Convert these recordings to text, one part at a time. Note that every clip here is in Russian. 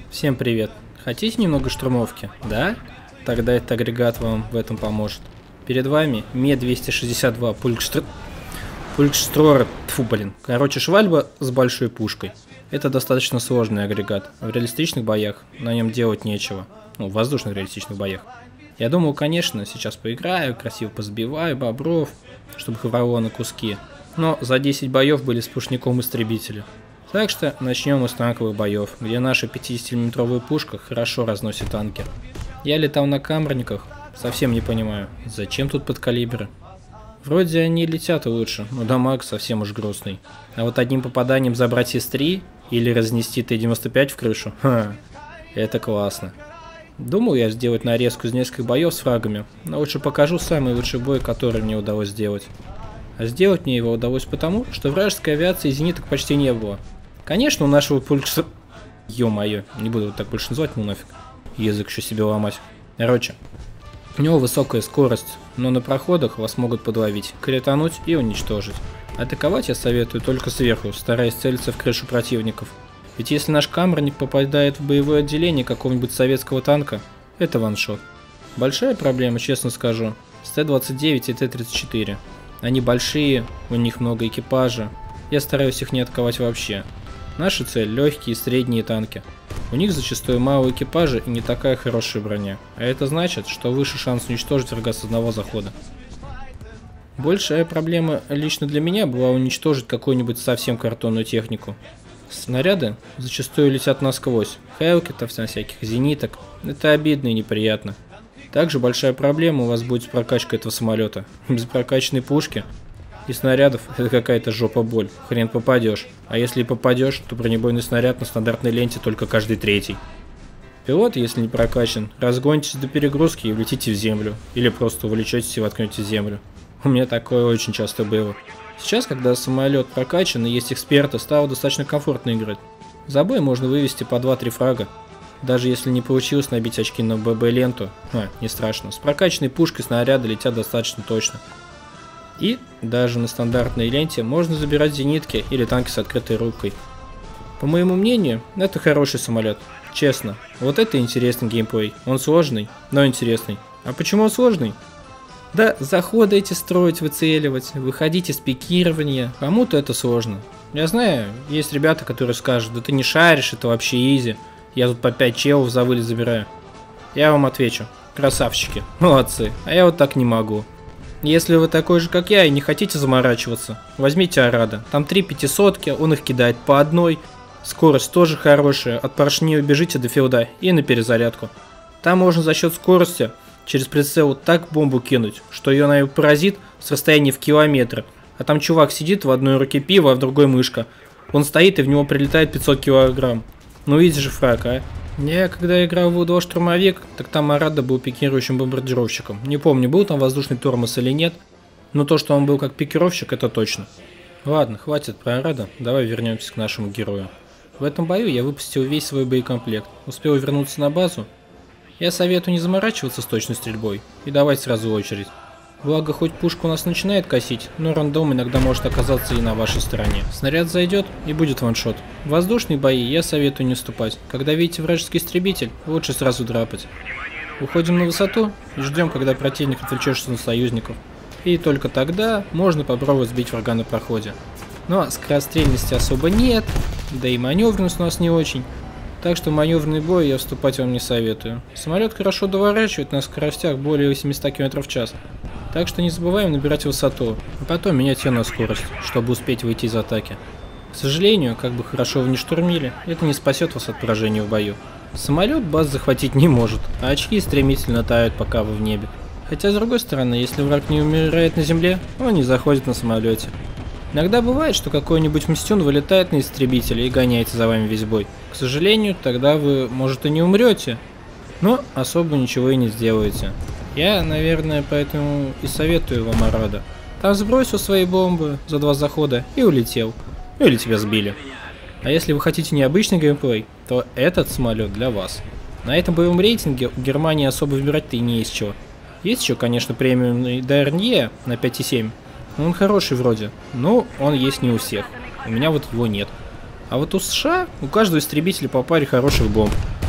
Всем привет. Хотите немного штурмовки? Да? Тогда этот агрегат вам в этом поможет. Перед вами Ме-262 Пулькштрор. Тьфу, блин. Короче, швальба с большой пушкой. Это достаточно сложный агрегат. В реалистичных боях на нем делать нечего. Ну, в воздушных реалистичных боях. Я думал, конечно, сейчас поиграю, красиво позабиваю бобров, чтобы их рвало на куски. Но за 10 боев были с пушником истребители. Так что начнем мы с танковых боев, где наша 50-мм пушка хорошо разносит танки. Я летал на камерниках, совсем не понимаю, зачем тут подкалибры. Вроде они летят лучше, но дамаг совсем уж грустный. А вот одним попаданием забрать СИС-3 или разнести Т-95 в крышу, это классно. Думал я сделать нарезку из нескольких боев с фрагами, но лучше покажу самый лучший бой, который мне удалось сделать. А сделать мне его удалось потому, что вражеской авиации и зениток почти не было. Конечно, у нашего пульса... Ё-моё, не буду вот так больше называть, ну нафиг. Язык еще себе ломать. Короче, у него высокая скорость, но на проходах вас могут подловить, критануть и уничтожить. Атаковать я советую только сверху, стараясь целиться в крышу противников. Ведь если наш камерник попадает в боевое отделение какого-нибудь советского танка, это ваншот. Большая проблема, честно скажу, с Т-29 и Т-34. Они большие, у них много экипажа. Я стараюсь их не атаковать вообще. Наша цель – легкие и средние танки. У них зачастую мало экипажа и не такая хорошая броня. А это значит, что выше шанс уничтожить врага с одного захода. Большая проблема лично для меня была уничтожить какую-нибудь совсем картонную технику. Снаряды зачастую летят насквозь. Хелкетов, всяких зениток. Это обидно и неприятно. Также большая проблема у вас будет с прокачкой этого самолета. Без прокачанной пушки и снарядов это какая-то жопа боль. Хрен попадешь. А если и попадешь, то бронебойный снаряд на стандартной ленте только каждый третий. Пилот, если не прокачан, разгонитесь до перегрузки и влетите в землю. Или просто увлечетесь и воткнете в землю. У меня такое очень часто было. Сейчас, когда самолет прокачан и есть эксперты, стало достаточно комфортно играть. За бой можно вывести по 2-3 фрага. Даже если не получилось набить очки на ББ-ленту, не страшно. С прокачанной пушкой снаряды летят достаточно точно. И даже на стандартной ленте можно забирать зенитки или танки с открытой рубкой. По моему мнению, это хороший самолет. Честно, вот это интересный геймплей. Он сложный, но интересный. А почему он сложный? Да, заходы эти строить, выцеливать, выходить из пикирования. Кому-то это сложно. Я знаю, есть ребята, которые скажут, да ты не шаришь, это вообще изи. Я тут по 5 челов за вылет забираю. Я вам отвечу. Красавчики, молодцы. А я вот так не могу. Если вы такой же, как я, и не хотите заморачиваться, возьмите Арада. Там 3 500-ки, он их кидает по одной. Скорость тоже хорошая. От поршней убежите до филда и на перезарядку. Там можно за счет скорости через прицел так бомбу кинуть, что ее, наверное, поразит с расстояния в километр. А там чувак сидит, в одной руке пиво, а в другой мышка. Он стоит, и в него прилетает 500 килограмм. Ну видишь же фраг, а? Я когда играл в УДО штурмовик, так там Арада был пикирующим бомбардировщиком. Не помню, был там воздушный тормоз или нет, но то, что он был как пикировщик, это точно. Ладно, хватит про Арада, давай вернемся к нашему герою. В этом бою я выпустил весь свой боекомплект, успел вернуться на базу. Я советую не заморачиваться с точной стрельбой и давать сразу очередь. Благо, хоть пушка у нас начинает косить, но рандом иногда может оказаться и на вашей стороне. Снаряд зайдет и будет ваншот. В воздушные бои я советую не вступать. Когда видите вражеский истребитель, лучше сразу драпать. Уходим на высоту и ждем, когда противник отвлечется на союзников. И только тогда можно попробовать сбить врага на проходе. Но скорострельности особо нет, да и маневренность у нас не очень. Так что в маневренный бой я вступать вам не советую. Самолет хорошо доворачивает на скоростях более 800 км в час. Так что не забываем набирать высоту, а потом менять ее на скорость, чтобы успеть выйти из атаки. К сожалению, как бы хорошо вы ни штурмили, это не спасет вас от поражения в бою. Самолет баз захватить не может, а очки стремительно тают, пока вы в небе. Хотя с другой стороны, если враг не умирает на земле, он не заходит на самолете. Иногда бывает, что какой-нибудь мстюн вылетает на истребителя и гоняется за вами весь бой. К сожалению, тогда вы, может, и не умрете, но особо ничего и не сделаете. Я, наверное, поэтому и советую вам Арада. Там сбросил свои бомбы за 2 захода и улетел. Ну или тебя сбили. А если вы хотите необычный геймплей, то этот самолет для вас. На этом боевом рейтинге у Германии особо выбирать-то и не из чего. Есть еще, конечно, премиумный ДРНЕ на 5,7. Он хороший вроде, но он есть не у всех. У меня вот его нет. А вот у США у каждого истребителя по паре хороших бомб.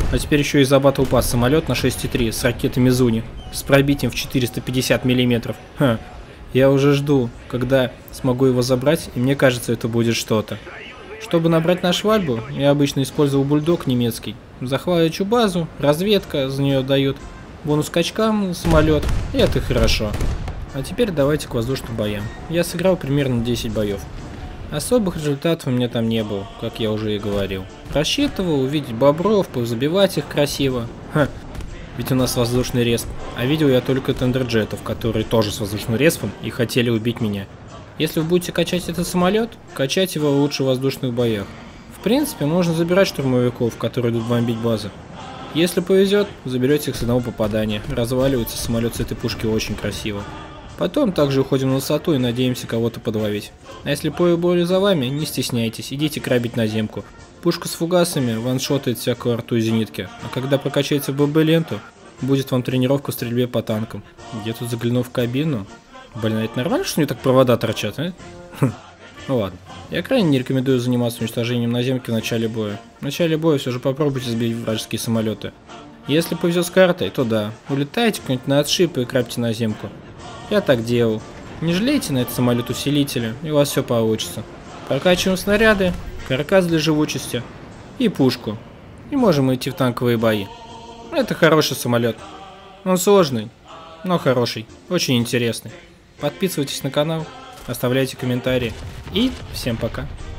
А теперь еще и за Battle Pass самолет на 6,3 с ракетой Мизуни, с пробитием в 450 мм. Ха. Я уже жду, когда смогу его забрать, и мне кажется, это будет что-то. Чтобы набрать на швальбу, я обычно использовал бульдог немецкий. Захвачу базу, разведка за нее дает, бонус к очкам, самолет, и это хорошо. А теперь давайте к воздушным боям. Я сыграл примерно 10 боев. Особых результатов у меня там не было, как я уже и говорил. Рассчитывал увидеть бобров, позабивать их красиво. Ха, ведь у нас воздушный респ. А видел я только тендерджетов, которые тоже с воздушным респом и хотели убить меня. Если вы будете качать этот самолет, качать его лучше в воздушных боях. В принципе, можно забирать штурмовиков, которые идут бомбить базы. Если повезет, заберете их с одного попадания. Разваливается самолет с этой пушки очень красиво. Потом также уходим на высоту и надеемся кого-то подловить. А если поле боя за вами, не стесняйтесь, идите крабить наземку. Пушка с фугасами ваншотает всякую арту и зенитки, а когда прокачаете ББ-ленту, будет вам тренировка в стрельбе по танкам. Я тут заглянул в кабину. Блин, это нормально, что у нее так провода торчат, а? Ну ладно. Я крайне не рекомендую заниматься уничтожением наземки в начале боя. В начале боя все же попробуйте сбить вражеские самолеты. Если повезет с картой, то да, улетайте куда-нибудь на отшиб и крабьте наземку. Я так делал. Не жалейте на этот самолет усилителя, и у вас все получится. Прокачиваем снаряды, каркас для живучести и пушку. И можем идти в танковые бои. Это хороший самолет. Он сложный, но хороший. Очень интересный. Подписывайтесь на канал, оставляйте комментарии. И всем пока.